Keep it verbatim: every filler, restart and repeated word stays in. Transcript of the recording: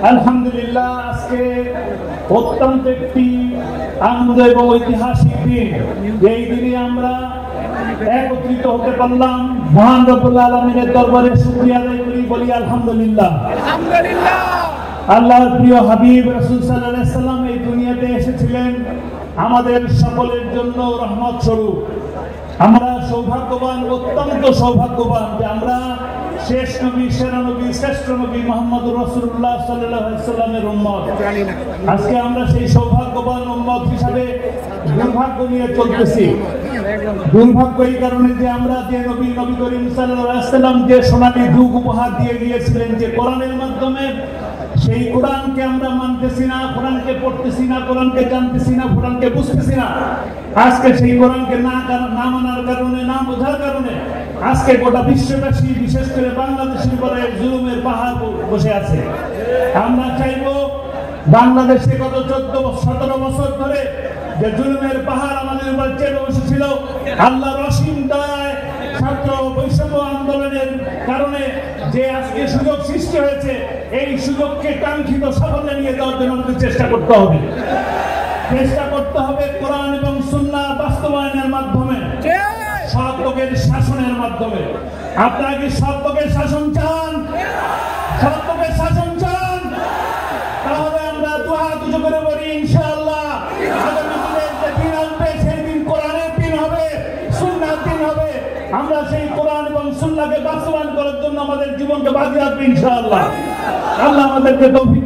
আলহামদুলিল্লাহ আজকে অত্যন্ত একটি আনন্দ এবং ঐতিহাসিক দিন। এই দিনে আমরা একত্রিত হতে পারলাম। মহান রব্বুল আলামিনের দরবারে শুকরিয়া আদায় করি, বলি আলহামদুলিল্লাহ। আলহামদুলিল্লাহ। আল্লাহর প্রিয় হাবিব রাসূল সাল্লাল্লাহু আলাইহি সাল্লাম এই দুনিয়াতে এসেছিলেন আমাদের সকলের জন্য রহমত স্বরূপ। আমরা সৌভাগ্যবান, অত্যন্ত সৌভাগ্যবান যে আমরা শেষ নবী, সেরা নবী, শ্রেষ্ঠ নবী মুহাম্মদুর রাসূলুল্লাহ সাল্লাল্লাহু আলাইহি সাল্লামের উম্মত। আজকে আমরা সেই সৌভাগ্যবান উম্মত হিসাবে দুর্ভাগ্য নিয়ে চলতেছি। দুর্ভাগ্য এই কারণে যে আমরা যে নবী নবী করিম সাল্লাল্লাহু আলাইহি সাল্লাম যে সোনালী যুগ উপহার দিয়ে গিয়েছিলেন যে কোরআনের মাধ্যমে, সেই কোরআনকে আমরা মানতেছি না, কোরআনকে পড়তেছি না, কোরআনকে জানতেছি না, কোরআনকে বুঝতেছি না। আজকে সেই কোরআনকে না না মানার কারণে, না বোঝার কারণে আজকে গোটা বিশ্ববাসী, বিশেষ করে বাংলাদেশের উপরে জুলুমের পাহাড় বসে আছে। আমরা চাইব বাংলাদেশে গত চোদ্দ সতেরো বছর ধরে যে জুলুমের পাহাড় আমাদের উপর চেপে বসেছিল, আল্লাহর অসীম দয়ায় ছাত্র বৈষম্য আন্দোলনের কারণে যে আজকে সুযোগ সৃষ্টি হয়েছে, এই সুযোগকে কাঙ্ক্ষিত সাফল্য নিয়ে যাওয়ার জন্য আমাদের চেষ্টা করতে হবে। চেষ্টা করতে হবে কোরআন এবং সুন্নাহ বাস্তবায়নের মাধ্যমে, সৎ লোকের শাসনের মাধ্যমে। আপনারা কি সৎ লোকের শাসন চান? সৎ লোকের শাসন চান? তাহলে আমরা দুহাত উঁচু করে বলি ইনশাআল্লাহ আগামী দিনে যে দিন আসবে সেই দিন কোরআনের দিন হবে, সুন্নাহর দিন হবে। আমরা সেই কোরআন এবং সুন্নাহকে বাস্তবায়ন করার জন্য আমাদের জীবনকে বাজি রাখবো ইনশাআল্লাহ। আল্লাহ আমাদেরকে তৌফিক